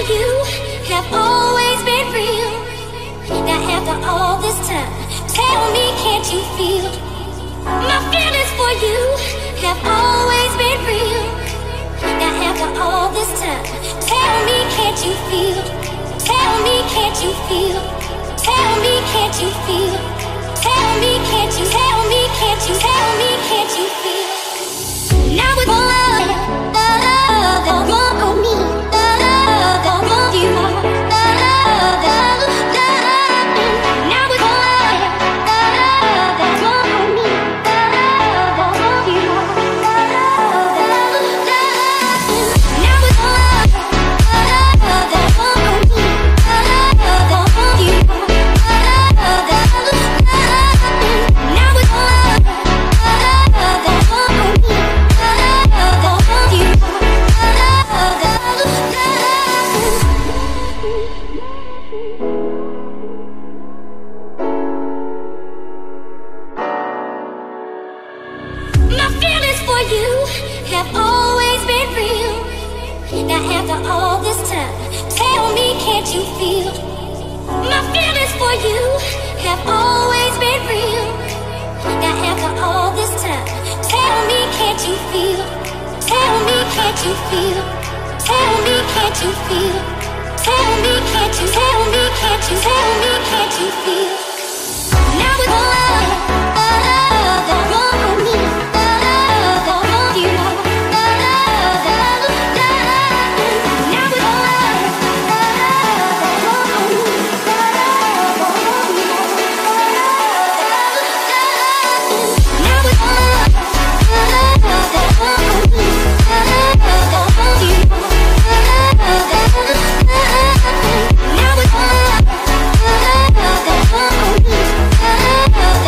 you have always been real. Now after all this time, tell me, can't you feel? My feelings for you have always been real. Now after all this time, tell me, can't you feel? Tell me, can't you feel? Tell me, can't you feel? Tell me, can't you? Tell me, can't you? Tell me, can't you feel? Now it's love, love, love on me, love, love on you, love, love, love. Now it's love, love, love on me, love, love on you, love, love, love. Now it's love, love, love on me, love, love on you, love, love, love. Now it's love, love, love on me. My feelings for you have always been real. Now after all this time, tell me, can't you feel? My feelings for you have always been real. Now after all this time, tell me, can't you feel? Tell me, can't you feel? Tell me, can't you feel? Tell me, can't you? Tell me, can't you? Tell me, can't you feel? Now it's love, love, love on me, love, love on you, love, love, love, love. Now it's love, love, love on me, love, love on you, love, love, love. Now it's love, love, love on me, love, love on you, love, love, love. Now it's love, love, love on me, love.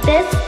this